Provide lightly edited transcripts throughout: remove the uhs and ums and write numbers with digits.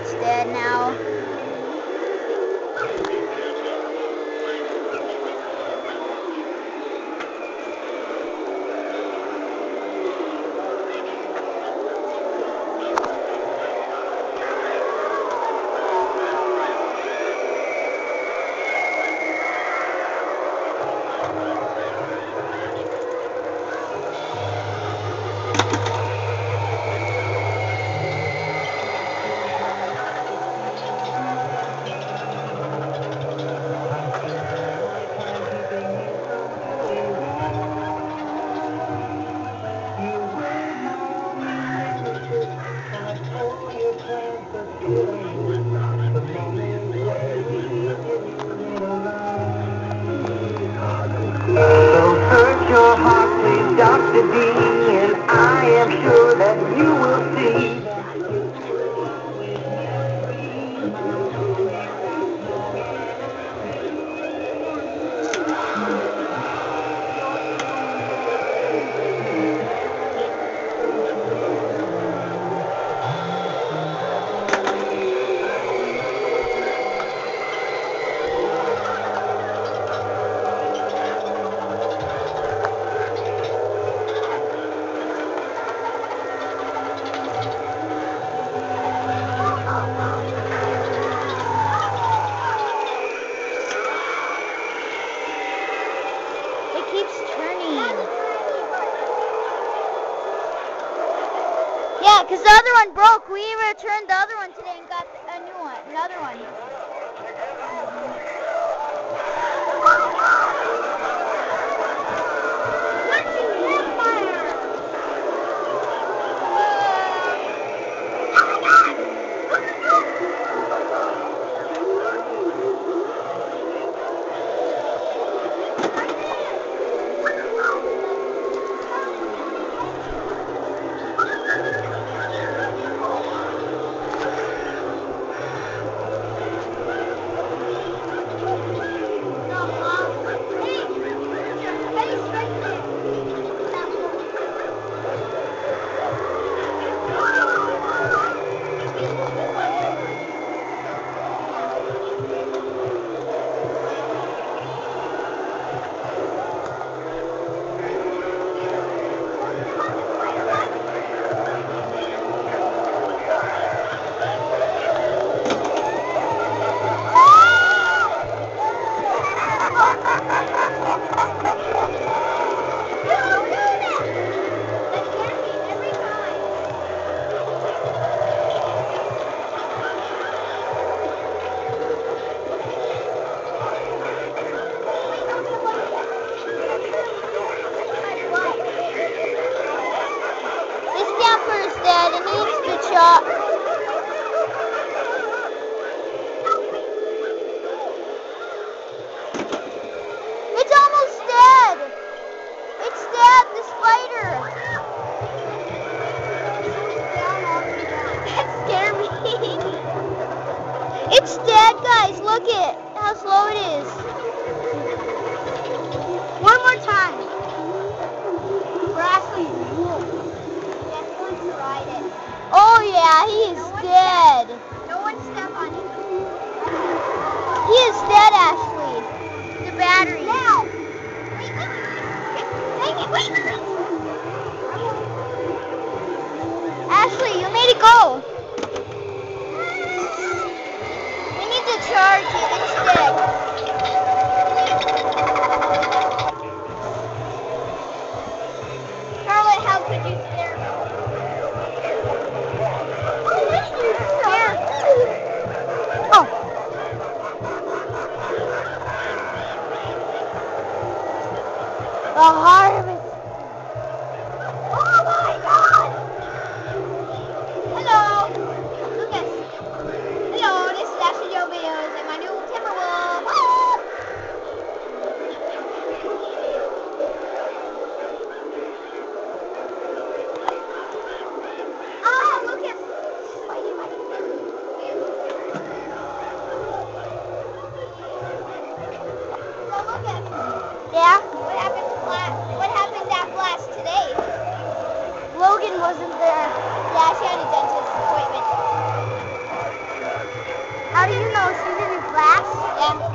almost dead now. Dr. D, and I am sure that you will see. Yeah, because the other one broke. We returned the other one today and got a new one, another one. It's almost dead. It's dead, the spider. That scared me. It's dead, guys. Look at how slow it is. One more time. We're actually just going to ride it. Oh yeah, he is dead. No one step on it. He is dead, Ashley. The battery. Now. Wait. Ashley, you made it go. We need to charge it. It's dead. Charlotte, how could you scare me? Here. Oh. The heart of it. Oh my God! Hello. Lucas. Hello, this is Ashley Joe Videos and my new Timberwolf. Lucas. So Lucas. Yeah? What happened at Blast today? Logan wasn't there. Yeah, she had a dentist appointment. How do you know? She's in your class? Yeah.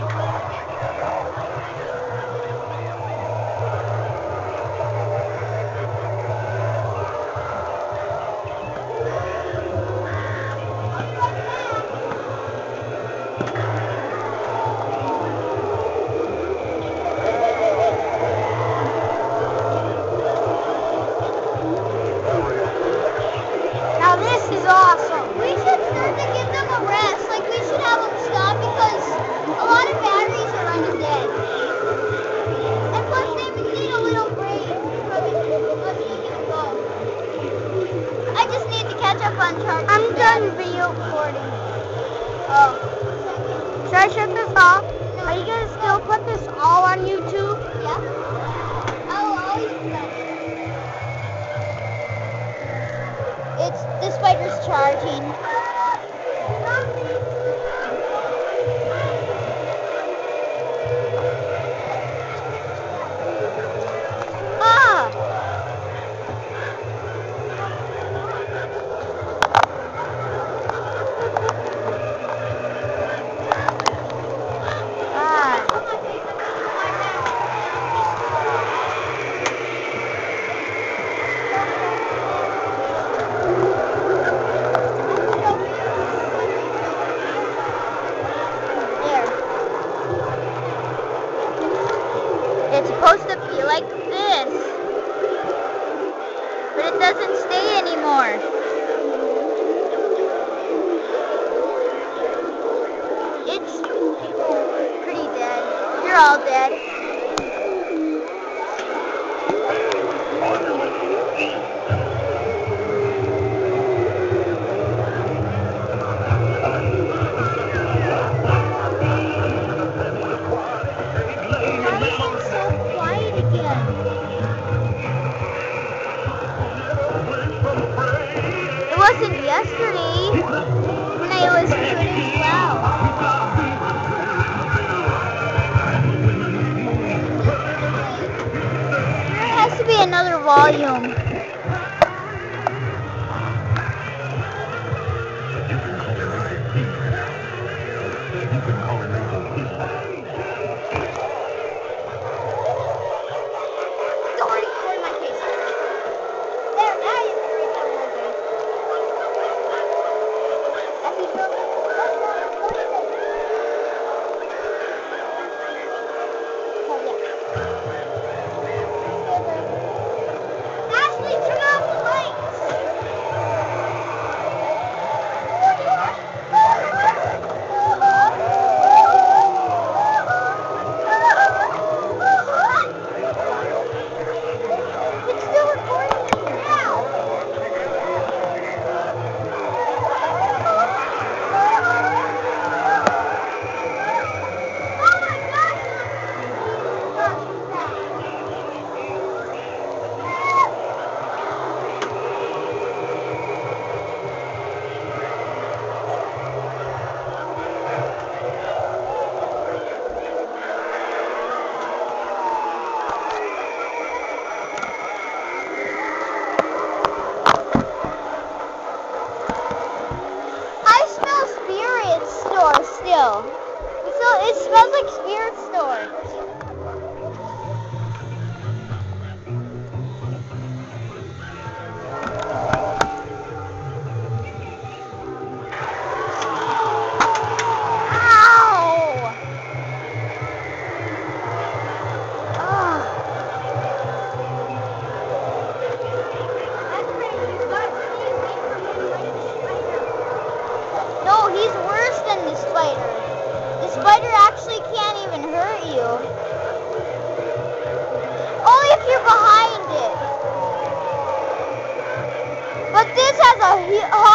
Now this is awesome. We should start to give them a rest. Like we should have them stop because a lot of batteries are running dead. And plus they need a little break from us making it go. I just need to catch up on charging. I'm done video recording. Oh. Should I shut this off? No. Are you gonna still put this all on YouTube? Yeah. I'll always do that. The spider's charging. Ah! It's supposed to be like this, but it doesn't stay anymore. It's pretty dead. You're all dead. It wasn't yesterday when I was good as well. There has to be another volume. Still. It smells like Spirit Store. No, he's worse than the spider. The spider actually can't even hurt you. Only if you're behind it. But this has a